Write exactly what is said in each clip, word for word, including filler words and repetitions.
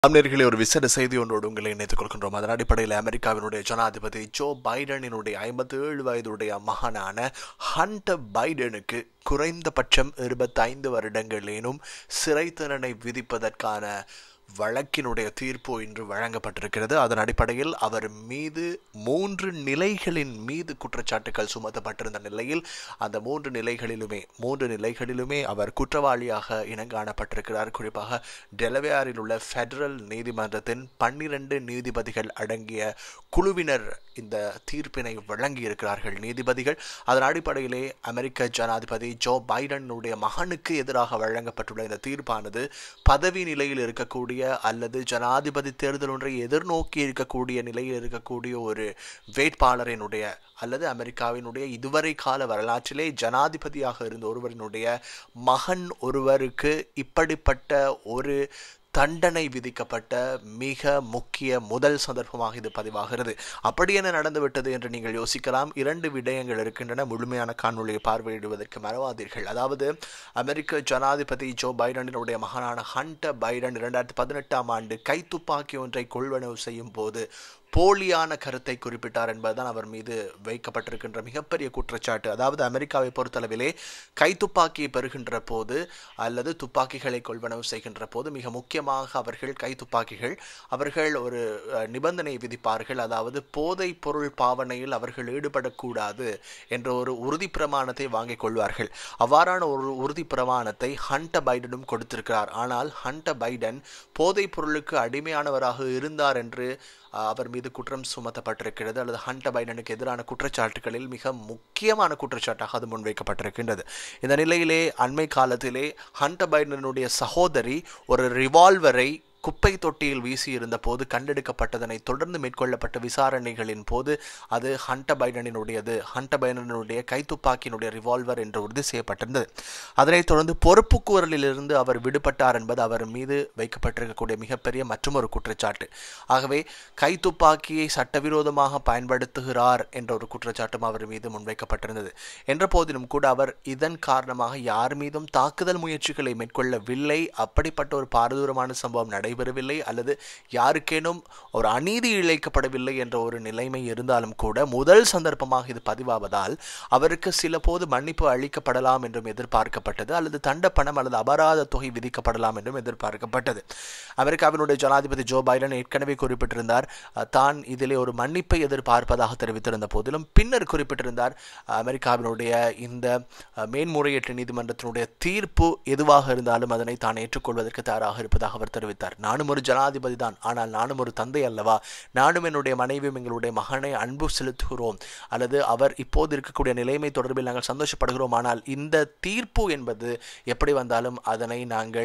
அமெரிக்காவில் ஒரு விசேட செய்தி ஒன்றோடு உங்களை இணைத்துக் கொள்கின்றோம். அதன் அடிப்படையில் அமெரிக்காவினுடைய ஜனாதிபதி ஜோ பைடனினுடைய ஐம்பத்தி ஏழு வயதுடைய மகனான ஹண்டர் பைடனுக்கு குறைந்தபட்சம் இருபத்தி ஐந்து வருடங்களேனும் சிறை தண்டனை விதிப்பதற்கான வழக்கினுடைய தீர்ப்பு இன்று வழங்கப்பட்டிருக்கிறது. அதன் அடிப்படையில் அவர் மீது மூன்று நிலைகளின் மீது குற்றச்சாட்டுகள் சுமத்தப்பட்டிருந்த நிலையில் அந்த மூன்று நிலைகளிலுமே மூன்று நிலைகளிலுமே அவர் குற்றவாளியாக இனங்காணப்பட்டிருக்கிறார். குறிப்பாக டெலவேரில் உள்ள ஃபெடரல் நீதிமன்றத்தின் பன்னிரண்டு நீதிபதிகள் அடங்கிய குழுவினர் இந்த தீர்ப்பினை வழங்கியிருக்கிறார்கள். நீதிபதிகள் அதன் அடிப்படையிலே அமெரிக்க ஜனாதிபதி ஜோ பைடனுடைய மகனுக்கு எதிராக வழங்கப்பட்டுள்ள இந்த தீர்ப்பானது பதவி நிலையில் இருக்கக்கூடிய அல்லது ஜனாதிபதி தேர்தல் ஒன்றை எதிர்நோக்கி இருக்கக்கூடிய நிலையில் இருக்கக்கூடிய ஒரு வேட்பாளரினுடைய அல்லது அமெரிக்காவினுடைய இதுவரை கால வரலாற்றிலே ஜனாதிபதியாக இருந்த ஒருவரினுடைய மகன் ஒருவருக்கு இப்படிப்பட்ட ஒரு தண்டனை விதிக்கப்பட்ட மிக முக்கிய முதல் சந்தர்ப்பமாக இது பதிவாகிறது. அப்படி என்ன நடந்துவிட்டது என்று நீங்கள் யோசிக்கலாம். இரண்டு விடயங்கள் இருக்கின்றன. முழுமையான காணொலியை பார்வையிடுவதற்கு மறவாதீர்கள். அதாவது அமெரிக்க ஜனாதிபதி ஜோ பைடனினுடைய மகனான ஹண்டர் பைடன் இரண்டாயிரத்தி பதினெட்டாம் ஆண்டு கைத்துப்பாக்கி ஒன்றை கொள்வனவு செய்யும் போது போலியான கருத்தை குறிப்பிட்டார் என்பதுதான் அவர் மீது வைக்கப்பட்டிருக்கின்ற மிகப்பெரிய குற்றச்சாட்டு. அதாவது அமெரிக்காவை பொறுத்தளவிலே கைத்துப்பாக்கியை பெறுகின்ற போது அல்லது துப்பாக்கிகளை கொள்வனவு செய்கின்ற போது மிக முக்கியமாக அவர்கள் கைத்துப்பாக்கிகள் அவர்கள் ஒரு நிபந்தனை விதிப்பார்கள். அதாவது போதைப் பொருள் பாவனையில் அவர்கள் ஈடுபடக்கூடாது என்ற ஒரு உறுதி பிரமாணத்தை வாங்கிக் கொள்வார்கள். அவ்வாறான ஒரு உறுதி பிரமாணத்தை ஹண்டர் பைடனும் கொடுத்திருக்கிறார். ஆனால் ஹண்டர் பைடன் போதைப் பொருளுக்கு அடிமையானவராக இருந்தார் என்று அவர் மீது குற்றம் சுமத்தப்பட்டிருக்கிறது. அல்லது ஹண்டர் பைடனுக்கு எதிரான குற்றச்சாட்டுகளில் மிக முக்கியமான குற்றச்சாட்டாக அது முன்வைக்கப்பட்டிருக்கின்றது. இந்த நிலையிலே அண்மை காலத்திலே ஹண்டர் பைடனுடைய சகோதரி ஒரு ரிவால்வரை குப்பை தொட்டியில் வீசி இருந்த போது கண்டெடுக்கப்பட்டதனை தொடர்ந்து மேற்கொள்ளப்பட்ட விசாரணைகளின் போது அது ஹண்டர் பைடனினுடையது ஹண்டர் பைடனுடைய கைத்துப்பாக்கியினுடைய ரிவால்வர் என்று உறுதி செய்யப்பட்டிருந்தது. அதனைத் தொடர்ந்து பொறுப்புக்கூறலிலிருந்து அவர் விடுபட்டார் என்பது அவர் மீது வைக்கப்பட்டிருக்கக்கூடிய மிகப்பெரிய மற்றொரு குற்றச்சாட்டு. ஆகவே கைத்துப்பாக்கியை சட்டவிரோதமாக பயன்படுத்துகிறார் என்ற ஒரு குற்றச்சாட்டும் அவர் மீது முன்வைக்கப்பட்டிருந்தது. என்ற போதிலும் கூட அவர் இதன் காரணமாக யார் மீதும் தாக்குதல் முயற்சிகளை மேற்கொள்ளவில்லை. அப்படிப்பட்ட ஒரு பாரதூரமான சம்பவம் நடை பெறவில்லை அல்லது யாருக்கேனும் ஒரு அநீதி இழைக்கப்படவில்லை என்ற ஒரு நிலைமை இருந்தாலும் கூட முதல் சந்தர்ப்பமாக இது பதிவாவதால் அவருக்கு சில போது மன்னிப்பு அளிக்கப்படலாம் என்றும் எதிர்பார்க்கப்பட்டது அல்லது தண்ட பணம் அல்லது அபராத தொகை விதிக்கப்படலாம் என்றும் எதிர்பார்க்கப்பட்டது. அமெரிக்காவினுடைய ஜனாதிபதி ஜோ பைடன் ஏற்கனவே குறிப்பிட்டிருந்தார் தான் இதிலே ஒரு மன்னிப்பை எதிர்பார்ப்பதாக தெரிவித்திருந்த போதிலும் பின்னர் குறிப்பிட்டிருந்தார் அமெரிக்காவினுடைய இந்த மேன்முறையீட்டு நீதிமன்றத்தினுடைய தீர்ப்பு எதுவாக இருந்தாலும் அதனை தான் ஏற்றுக்கொள்வதற்கு தயாராக இருப்பதாக அவர் தெரிவித்தார். நானும் ஒரு ஜனாதிபதி தான், ஆனால் நானும் ஒரு தந்தை அல்லவா, நானும் என்னுடைய மனைவியும் எங்களுடைய மகனை அன்பு செலுத்துகிறோம் அல்லது அவர் இப்போது இருக்கக்கூடிய நிலைமை தொடர்பில் நாங்கள் சந்தோஷப்படுகிறோம். ஆனால் இந்த தீர்ப்பு என்பது எப்படி வந்தாலும் அதனை நாங்கள்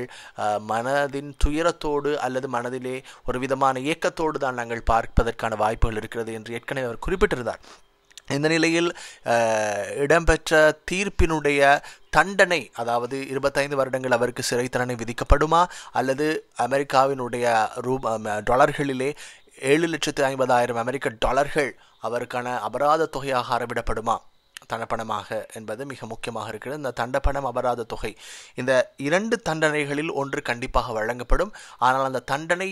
மனதின் துயரத்தோடு அல்லது மனதிலே ஒரு விதமான ஏக்கத்தோடு தான் நாங்கள் பார்ப்பதற்கான வாய்ப்புகள் இருக்கிறது என்று ஏற்கனவே அவர் குறிப்பிட்டிருந்தார். இந்த நிலையில் இடம்பெற்ற தீர்ப்பினுடைய தண்டனை அதாவது இருபத்தைந்து வருடங்கள் அவருக்கு சிறை தண்டனை விதிக்கப்படுமா அல்லது அமெரிக்காவினுடைய ரூபா டாலர்களிலே ஏழு லட்சத்து ஐம்பதாயிரம் அமெரிக்க டாலர்கள் அவருக்கான அபராத தொகையாக அறவிடப்படுமா தண்டப்பணமாக என்பது மிக முக்கியமாக இருக்கிறது. இந்த தண்டப்பணம் அபராத தொகை இந்த இரண்டு தண்டனைகளில் ஒன்று கண்டிப்பாக வழங்கப்படும். ஆனால் அந்த தண்டனை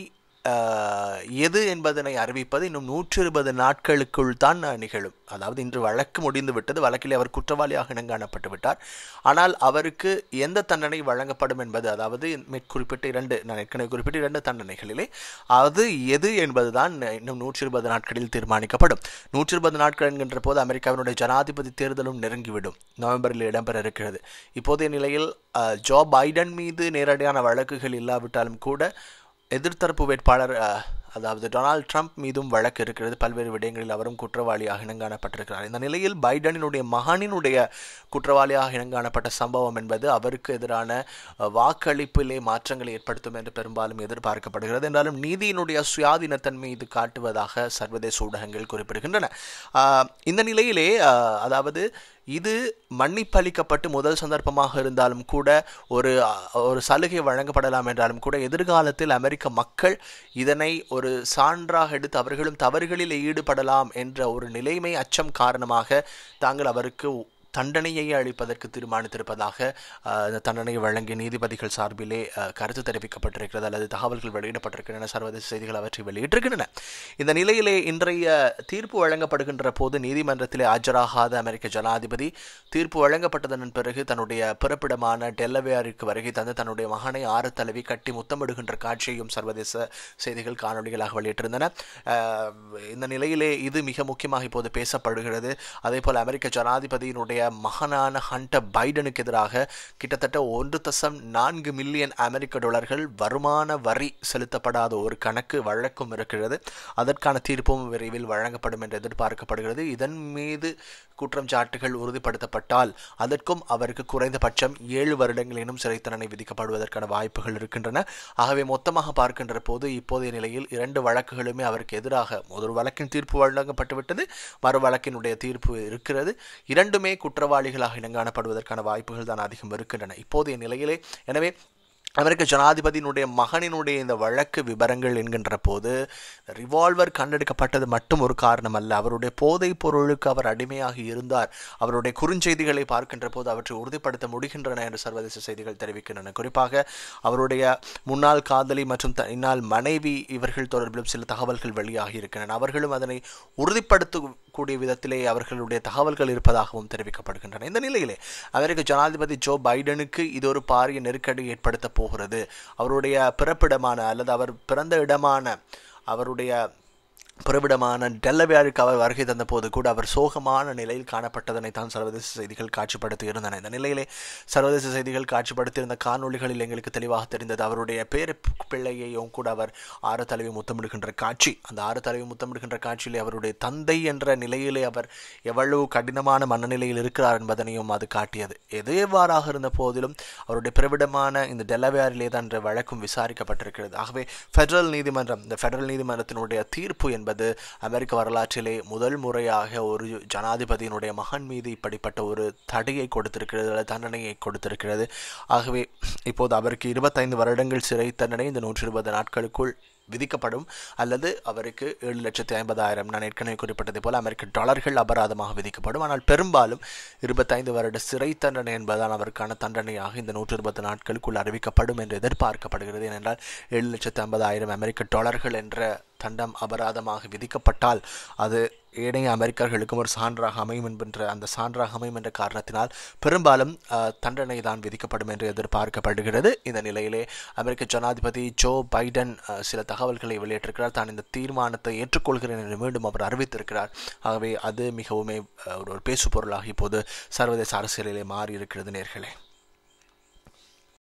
எது என்பதனை அறிவிப்பது இன்னும் நூற்றி இருபது நாட்களுக்குள் தான் நிகழும். அதாவது இன்று வழக்கு முடிந்து விட்டது. வழக்கில் அவர் குற்றவாளியாக இனங்காணப்பட்டு விட்டார். ஆனால் அவருக்கு எந்த தண்டனை வழங்கப்படும் என்பது அதாவது குறிப்பிட்ட இரண்டு நான் ஏற்கனவே குறிப்பிட்ட இரண்டு தண்டனைகளிலே அது எது என்பதுதான் இன்னும் நூற்றி இருபது நாட்களில் தீர்மானிக்கப்படும். நூற்றி இருபது நாட்கள் என்கின்ற போது அமெரிக்காவினுடைய ஜனாதிபதி தேர்தலும் நெருங்கிவிடும். நவம்பரில் இடம்பெற இருக்கிறது. இப்போதைய நிலையில் ஜோ பைடன் மீது நேரடியான வழக்குகள் இல்லாவிட்டாலும் கூட எதிர்த்தரப்பு வேட்பாளர் அதாவது டொனால்ட் ட்ரம்ப் மீதும் வழக்கு இருக்கிறது. பல்வேறு விடயங்களில் அவரும் குற்றவாளியாக இனங்காணப்பட்டிருக்கிறார். இந்த நிலையில் பைடனினுடைய மகனினுடைய குற்றவாளியாக இனங்காணப்பட்ட சம்பவம் என்பது அவருக்கு எதிரான வாக்களிப்பிலே மாற்றங்களை ஏற்படுத்தும் என்று பெரும்பாலும் எதிர்பார்க்கப்படுகிறது. என்றாலும் நீதியினுடைய சுயாதீனத்தன்மை இது காட்டுவதாக சர்வதேச ஊடகங்கள் குறிப்பிடுகின்றன. இந்த நிலையிலே அதாவது இது மன்னிப்பளிக்கப்பட்டு முதல் சந்தர்ப்பமாக இருந்தாலும் கூட ஒரு ஒரு சலுகை வழங்கப்படலாம் என்றாலும் கூட எதிர்காலத்தில் அமெரிக்க மக்கள் இதனை ஒரு சான்றாக எடுத்து அவர்களும் தவறுகளில் ஈடுபடலாம் என்ற ஒரு நிலைமை அச்சம் காரணமாக தாங்கள் அவருக்கு தண்டனையை அளிப்பதற்கு தீர்மானித்திருப்பதாக இந்த தண்டனையை வழங்கிய நீதிபதிகள் சார்பிலே கருத்து தெரிவிக்கப்பட்டிருக்கிறது அல்லது தகவல்கள் வெளியிடப்பட்டிருக்கின்றன. சர்வதேச செய்திகள் அவற்றை வெளியிட்டிருக்கின்றன. இந்த நிலையிலே இன்றைய தீர்ப்பு வழங்கப்படுகின்ற போது நீதிமன்றத்திலே ஆஜராகாத அமெரிக்க ஜனாதிபதி தீர்ப்பு வழங்கப்பட்டதன் பிறகு தன்னுடைய பிறப்பிடமான டெல்லவேருக்கு வருகை தந்து தன்னுடைய மகனை ஆறு தழுவி கட்டி முத்தமிடுகின்ற காட்சியையும் சர்வதேச செய்திகள் காணொலிகளாக வெளியிட்டிருந்தன. இந்த நிலையிலே இது மிக முக்கியமாக இப்போது பேசப்படுகிறது. அதே போல் அமெரிக்க ஜனாதிபதியினுடைய மகனான ஹண்டர் பைடனுக்கு எதிராக கிட்டத்தட்ட ஒன்று தசம் நான்கு மில்லியன் அமெரிக்க டாலர்கள் வருமான வரி செலுத்தப்படாத ஒரு கணக்கு வழக்கும் இருக்கிறது. அதற்கான தீர்ப்பும் விரைவில் வழங்கப்படும் என்று எதிர்பார்க்கப்படுகிறது. இதன் மீது குற்றம் சாட்டுகள் உறுதிப்படுத்தப்பட்டால் அதற்கும் அவருக்கு குறைந்தபட்சம் ஏழு வருடங்களிலும் சிறை தண்டனை விதிக்கப்படுவதற்கான வாய்ப்புகள் இருக்கின்றன. ஆகவே மொத்தமாக பார்க்கின்ற போது இப்போதைய நிலையில் இரண்டு வழக்குகளுமே அவருக்கு எதிராக ஒரு வழக்கின் தீர்ப்பு வழங்கப்பட்டுவிட்டது, மறு வழக்கினுடைய தீர்ப்பு இருக்கிறது. இரண்டுமே குற்றவாளிகளாக இனங்காணப்படுவதற்கான வாய்ப்புகள் தான் அதிகம் இருக்கின்றன இப்போதைய நிலையிலே. எனவே அமெரிக்க ஜனாதிபதியினுடைய மகனினுடைய இந்த வழக்கு விவரங்கள் என்கின்ற போது ரிவால்வர் கண்டெடுக்கப்பட்டது மட்டும் ஒரு காரணம் அல்ல. அவருடைய போதைப் பொருளுக்கு அவர் அடிமையாக இருந்தார். அவருடைய குறுஞ்செய்திகளை பார்க்கின்ற போது அவற்றை உறுதிப்படுத்த முடிகின்றன என்று சர்வதேச செய்திகள் தெரிவிக்கின்றன. குறிப்பாக அவருடைய முன்னாள் காதலி மற்றும் இந்நாள் மனைவி இவர்கள் தொடர்பிலும் சில தகவல்கள் வெளியாகி இருக்கின்றன. அவர்களும் அதனை உறுதிப்படுத்தக்கூடிய விதத்திலே அவர்களுடைய தகவல்கள் இருப்பதாகவும் தெரிவிக்கப்படுகின்றன. இந்த நிலையிலே அமெரிக்க ஜனாதிபதி ஜோ பைடனுக்கு இது ஒரு பாரிய நெருக்கடி ஏற்படுத்த போகிறது. அவருடைய பிறப்பிடமான அல்லது அவர் பிறந்த இடமான அவருடைய பிறப்பிடமான டெல்லவேருக்கு அவர் வருகை தந்த போது கூட அவர் சோகமான நிலையில் காணப்பட்டதனை தான் சர்வதேச செய்திகள் காட்சிப்படுத்தி இருந்தன. இந்த நிலையிலே சர்வதேச செய்திகள் காட்சிப்படுத்தியிருந்த காணொலிகளில் எங்களுக்கு தெளிவாக தெரிந்தது அவருடைய பேர பிள்ளையையும் கூட அவர் ஆறு தழுவி முத்தமிடுகின்ற காட்சி. அந்த ஆறு தழுவி முத்தமிடுகின்ற காட்சியிலே அவருடைய தந்தை என்ற நிலையிலே அவர் எவ்வளவு கடினமான மனநிலையில் இருக்கிறார் என்பதனையும் அது காட்டியது. எது எவ்வாறாக இருந்த போதிலும் அவருடைய பிறப்பிடமான இந்த டெல்லவேரிலே தான் என்ற வழக்கும் விசாரிக்கப்பட்டிருக்கிறது. ஆகவே ஃபெடரல் நீதிமன்றம் இந்த ஃபெடரல் நீதிமன்றத்தினுடைய தீர்ப்பு என்பது அமெரிக்க வரலாற்றிலே முதல் முறையாக ஒரு ஜனாதிபதியினுடைய மகன் மீது இப்படிப்பட்ட ஒரு தடையை கொடுத்திருக்கிறது, தண்டனையை கொடுத்திருக்கிறது. ஆகவே இப்போது அவருக்கு இருபத்தைந்து வருடங்கள் சிறை தண்டனை இந்த நூற்றி இருபது நாட்களுக்குள் விதிக்கப்படும் அல்லது அவருக்கு ஏழு லட்சத்தி ஐம்பதாயிரம் நான் ஏற்கனவே குறிப்பிட்டதை போல அமெரிக்க டாலர்கள் அபராதமாக விதிக்கப்படும். ஆனால் பெரும்பாலும் இருபத்தைந்து வருட சிறை தண்டனை என்பதால் அவருக்கான தண்டனையாக இந்த நூற்றி இருபது நாட்களுக்குள் அறிவிக்கப்படும் என்று எதிர்பார்க்கப்படுகிறது. ஏனென்றால் ஏழு லட்சத்தி ஐம்பதாயிரம் அமெரிக்க டாலர்கள் என்ற தண்டம் அபராதமாக விதிக்கப்பட்டால் அது ஏனைய அமெரிக்கர்களுக்கும் ஒரு சான்றாக அமையும் என்கின்ற அந்த சான்றாக அமையும் என்ற காரணத்தினால் பெரும்பாலும் தண்டனை தான் விதிக்கப்படும் என்று எதிர்பார்க்கப்படுகிறது. இந்த நிலையிலே அமெரிக்க ஜனாதிபதி ஜோ பைடன் சில தகவல்களை வெளியிட்டிருக்கிறார். தான் இந்த தீர்மானத்தை ஏற்றுக்கொள்கிறேன் என்று மீண்டும் அவர் அறிவித்திருக்கிறார். ஆகவே அது மிகவும் ஒரு பேசு பொருளாக இப்போது சர்வதேச அரசியலிலே மாறி இருக்கிறது நேர்களே.